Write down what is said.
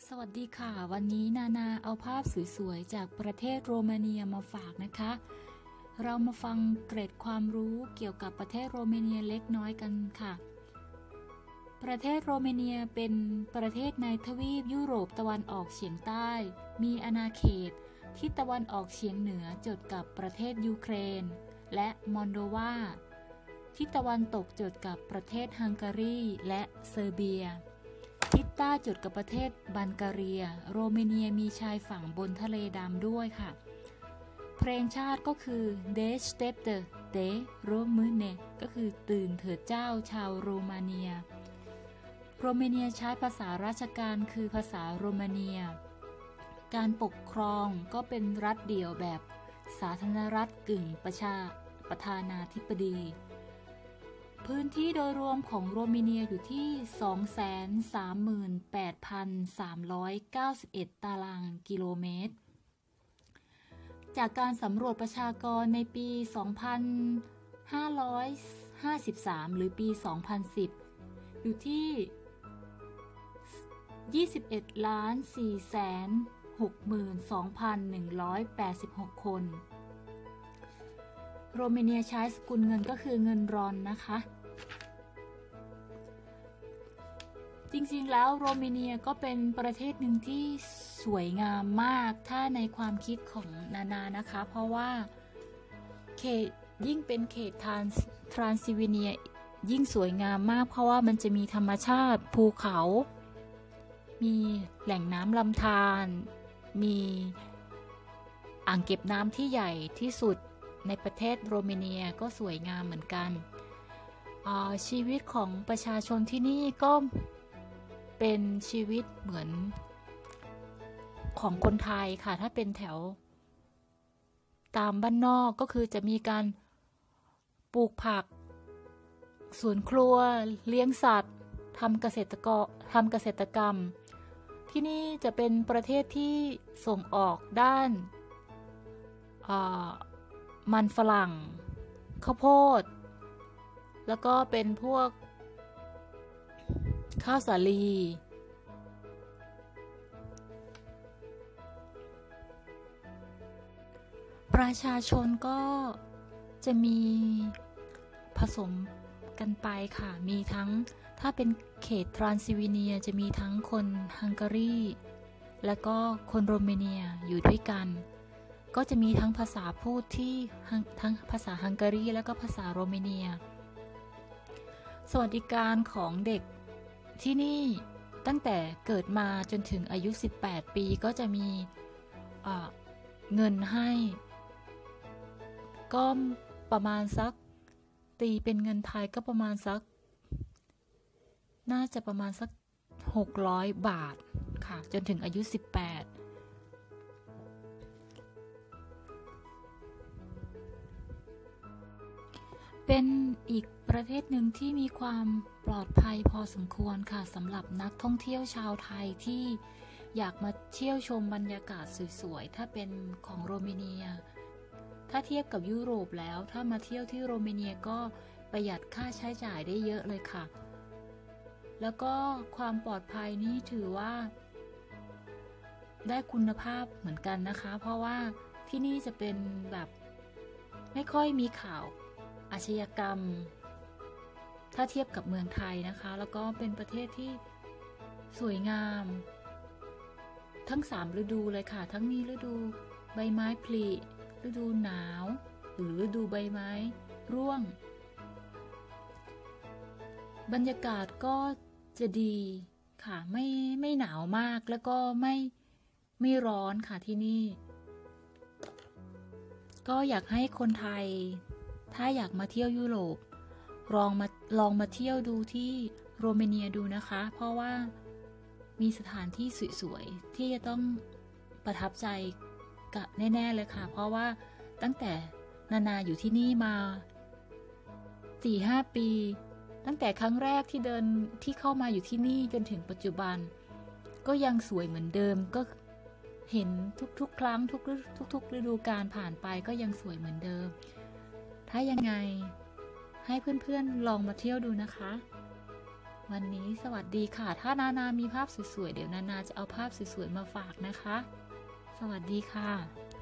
สวัสดีค่ะวันนี้นานาเอาภาพสวยๆจากประเทศโรมาเนียมาฝากนะคะเรามาฟังเกร็ดความรู้เกี่ยวกับประเทศโรมาเนียเล็กน้อยกันค่ะประเทศโรมาเนียเป็นประเทศในทวีปยุโรปตะวันออกเฉียงใต้มีอาณาเขตที่ตะวันออกเฉียงเหนือจดกับประเทศยูเครนและมอลโดวาที่ตะวันตกจดกับประเทศฮังการีและเซอร์เบียทิศใต้จดกับประเทศบัลแกเรียโรมาเนียมีชายฝั่งบนทะเลดำด้วยค่ะเพลงชาติก็คือ Deșteaptă te Române ก็คือตื่นเถิดเจ้าชาวโรมาเนียโรมาเนียใช้ภาษาราชการคือภาษาโรมาเนียการปกครองก็เป็นรัฐเดี่ยวแบบสาธารณรัฐกึ่งประธานาธิบดีพื้นที่โดยรวมของโรมาเนียอยู่ที่ 238,391 ตารางกิโลเมตรจากการสำรวจประชากรในปี 2553 หรือปี 2010 อยู่ที่ 21,462,186 คนโรมาเนียใช้สกุลเงินก็คือเงินรอนนะคะจริงๆแล้วโรมาเนียก็เป็นประเทศหนึ่งที่สวยงามมากถ้าในความคิดของนานานะคะเพราะว่าเขตยิ่งเป็นเขตทรานซิลเวเนียยิ่งสวยงามมากเพราะว่ามันจะมีธรรมชาติภูเขามีแหล่งน้ำลำธารมีอ่างเก็บน้ำที่ใหญ่ที่สุดในประเทศโรมาเนียก็สวยงามเหมือนกันชีวิตของประชาชนที่นี่ก็เป็นชีวิตเหมือนของคนไทยค่ะถ้าเป็นแถวตามบ้านนอกก็คือจะมีการปลูกผักสวนครัวเลี้ยงสัตว์ทำเกษตรกรรมที่นี่จะเป็นประเทศที่ส่งออกด้านมันฝรั่งข้าวโพดแล้วก็เป็นพวกข้าวสาลีประชาชนก็จะมีผสมกันไปค่ะมีทั้งถ้าเป็นเขตทรานซิลเวเนียจะมีทั้งคนฮังการีและก็คนโรมาเนียอยู่ด้วยกันก็จะมีทั้งภาษาพูดที่ทั้งภาษาฮังการีและก็ภาษาโรมาเนียสวัสดิการของเด็กที่นี่ตั้งแต่เกิดมาจนถึงอายุ18 ปีก็จะมีเงินให้ก็ประมาณสักตีเป็นเงินไทยก็ประมาณสักน่าจะประมาณสัก600 บาทค่ะจนถึงอายุ18เป็นอีกประเทศหนึ่งที่มีความปลอดภัยพอสมควรค่ะสำหรับนักท่องเที่ยวชาวไทยที่อยากมาเที่ยวชมบรรยากาศสวยๆถ้าเป็นของโรมาเนียถ้าเทียบกับยุโรปแล้วถ้ามาเที่ยวที่โรมาเนียก็ประหยัดค่าใช้จ่ายได้เยอะเลยค่ะแล้วก็ความปลอดภัยนี่ถือว่าได้คุณภาพเหมือนกันนะคะเพราะว่าที่นี่จะเป็นแบบไม่ค่อยมีข่าวอาชญากรรมถ้าเทียบกับเมืองไทยนะคะแล้วก็เป็นประเทศที่สวยงามทั้ง3ฤดูเลยค่ะทั้งมีฤดูใบไม้ผลิฤดูหนาวหรือฤดูใบไม้ร่วงบรรยากาศก็จะดีค่ะไม่หนาวมากแล้วก็ไม่ร้อนค่ะที่นี่ก็อยากให้คนไทยถ้าอยากมาเที่ยวยุโรปลองมาเที่ยวดูที่โรมาเนียดูนะคะเพราะว่ามีสถานที่สวยๆที่จะต้องประทับใจกับแน่ๆเลยค่ะเพราะว่าตั้งแต่นาอยู่ที่นี่มา 4-5 ปีตั้งแต่ครั้งแรกที่เข้ามาอยู่ที่นี่จนถึงปัจจุบันก็ยังสวยเหมือนเดิมก็เห็นทุกๆครั้งทุกฤดูกาลผ่านไปก็ยังสวยเหมือนเดิมถ้ายังไงให้เพื่อนๆลองมาเที่ยวดูนะคะวันนี้สวัสดีค่ะถ้านานามีภาพสวยๆเดี๋ยวนานาจะเอาภาพสวยๆมาฝากนะคะสวัสดีค่ะ